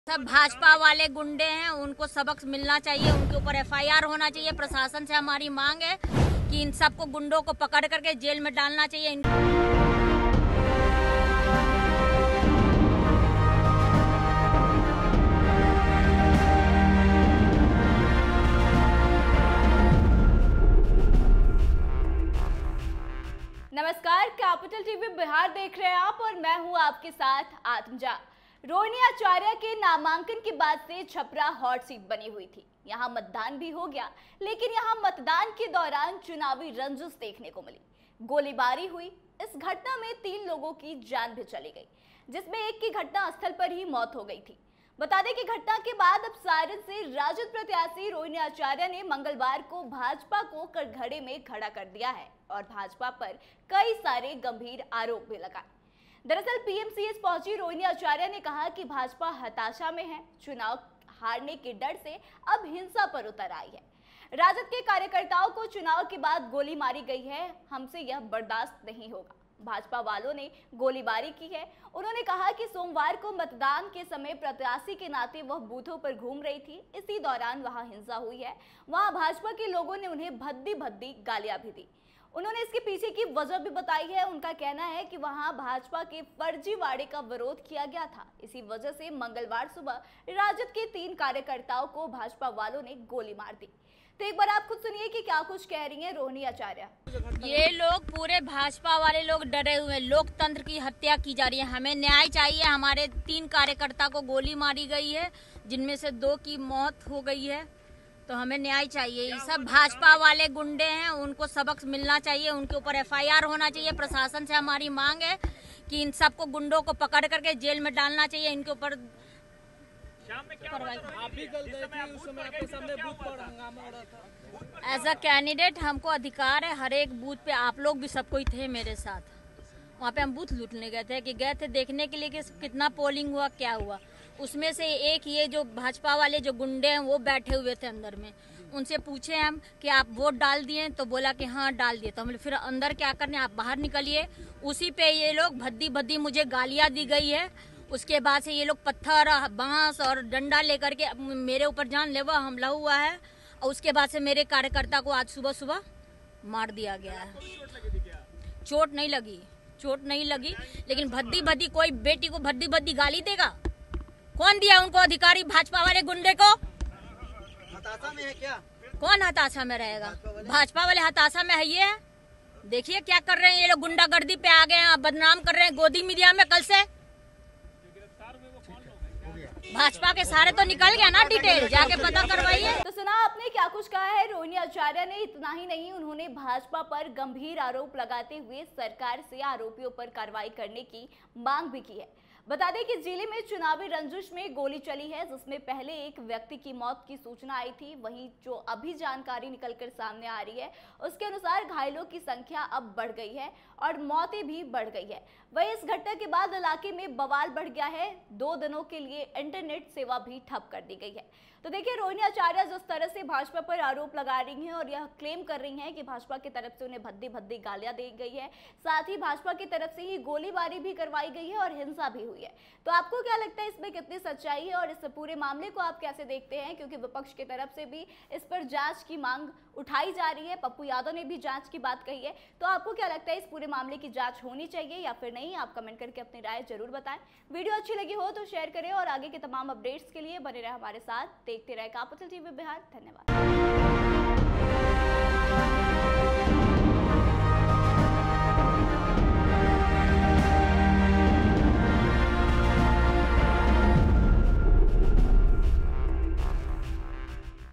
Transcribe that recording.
सब भाजपा वाले गुंडे हैं, उनको सबक मिलना चाहिए, उनके ऊपर एफआईआर होना चाहिए। प्रशासन से हमारी मांग है कि इन सबको गुंडों को पकड़ करके जेल में डालना चाहिए। नमस्कार, कैपिटल टीवी बिहार देख रहे हैं आप और मैं हूं आपके साथ आत्मजा। रोहिणी आचार्य के नामांकन के बाद से छपरा हॉट सीट बनी हुई थी। यहां मतदान भी हो गया, लेकिन यहां मतदान के दौरान चुनावी रंजिश देखने को मिली। गोलीबारी हुई। इस घटना में 3 लोगों की जान भी चली गई, जिसमें एक की घटना स्थल पर ही मौत हो गई थी। बता दें कि घटना के बाद अब सारण से राजद प्रत्याशी रोहिणी आचार्य ने मंगलवार को भाजपा को कटघरे में खड़ा कर दिया है और भाजपा पर कई सारे गंभीर आरोप भी लगाए। दरअसल पीएमसीएच पहुंची रोहिणी आचार्य ने कहा कि भाजपा हताशा में है, चुनाव हारने के डर से अब हिंसा पर उतर आई है। राजद के कार्यकर्ताओं को चुनाव के बाद गोली मारी गई है, हमसे यह बर्दाश्त नहीं होगा। भाजपा वालों ने गोलीबारी की है। उन्होंने कहा कि सोमवार को मतदान के समय प्रत्याशी के नाते वह बूथों पर घूम रही थी। इसी दौरान वहां हिंसा हुई है। वहां भाजपा के लोगों ने उन्हें भद्दी भद्दी गालियां भी दी। उन्होंने इसके पीछे की वजह भी बताई है। उनका कहना है कि वहां भाजपा के फर्जीवाड़े का विरोध किया गया था। इसी वजह से मंगलवार सुबह राजद के 3 कार्यकर्ताओं को भाजपा वालों ने गोली मार दी। तो एक बार आप खुद सुनिए कि क्या कुछ कह रही हैं रोहिणी आचार्य। ये लोग पूरे भाजपा वाले लोग डरे हुए हैं। लोकतंत्र की हत्या की जा रही है। हमें न्याय चाहिए। हमारे 3 कार्यकर्ता को गोली मारी गई है, जिनमें से 2 की मौत हो गई है। तो हमें न्याय चाहिए। ये सब भाजपा वाले गुंडे हैं, उनको सबक मिलना चाहिए, उनके ऊपर एफआईआर होना चाहिए। प्रशासन से हमारी मांग है कि इन सबको गुंडों को पकड़ करके जेल में डालना चाहिए। इनके ऊपर एज अ कैंडिडेट हमको अधिकार है। हर एक बूथ पे आप लोग भी सब कोई थे मेरे साथ। वहाँ पे हम बूथ लूटने गए थे देखने के लिए कि कितना पोलिंग हुआ, क्या हुआ। उसमें से एक ये जो भाजपा वाले जो गुंडे हैं वो बैठे हुए थे अंदर में। उनसे पूछे हम कि आप वोट डाल दिए, तो बोला कि हाँ डाल दिए। तो हम फिर अंदर क्या करने, आप बाहर निकलिए। उसी पे ये लोग भद्दी भद्दी मुझे गालियाँ दी गई है। उसके बाद से ये लोग पत्थर, बांस और डंडा लेकर के मेरे ऊपर जानलेवा हमला हुआ है। और उसके बाद से मेरे कार्यकर्ता को आज सुबह सुबह मार दिया गया है। चोट नहीं लगी, लेकिन भद्दी भद्दी, कोई बेटी को भद्दी भद्दी गाली देगा? कौन दिया उनको अधिकारी? भाजपा वाले गुंडे को। हताशा में है क्या? कौन हताशा में रहेगा? भाजपा वाले हताशा में है। ये देखिए क्या कर रहे हैं ये लोग, गुंडागर्दी पे आ गए हैं, बदनाम कर रहे हैं गोदी मीडिया में। कल से भाजपा के सारे तो निकल गया ना, डिटेल जाके पता करवाइए। तो सुना आपने क्या कुछ कहा है रोहिणी आचार्य ने। इतना ही नहीं, उन्होंने भाजपा पर गंभीर आरोप लगाते हुए सरकार से आरोपियों पर कार्रवाई करने की मांग भी की है। बता दें कि जिले में चुनावी रंजिश में गोली चली है, जिसमें पहले एक व्यक्ति की मौत की सूचना आई थी। वहीं जो अभी जानकारी निकलकर सामने आ रही है, उसके अनुसार घायलों की संख्या अब बढ़ गई है और मौतें भी बढ़ गई है। वहीं इस घटना के बाद इलाके में बवाल बढ़ गया है। 2 दिनों के लिए इंटरनेट सेवा भी ठप कर दी गई है। तो देखिए रोहिणी आचार्य जिस तरह से भाजपा पर आरोप लगा रही हैं और यह क्लेम कर रही हैं कि भाजपा की तरफ से उन्हें भद्दी भद्दी गालियां दी गई है, साथ ही भाजपा की तरफ से ही गोलीबारी भी करवाई गई है और हिंसा भी हुई है। तो आपको क्या लगता है इसमें कितनी सच्चाई है और इस पूरे मामले को आप कैसे देखते हैं? क्योंकि विपक्ष की तरफ से भी इस पर जांच की मांग उठाई जा रही है। पप्पू यादव ने भी जांच की बात कही है। तो आपको क्या लगता है, इस पूरे मामले की जांच होनी चाहिए या फिर नहीं? आप कमेंट करके अपनी राय जरूर बताएं। वीडियो अच्छी लगी हो तो शेयर करें और आगे के तमाम अपडेट्स के लिए बने रहे हमारे साथ। देखते रहे कैपिटल टीवी बिहार। धन्यवाद।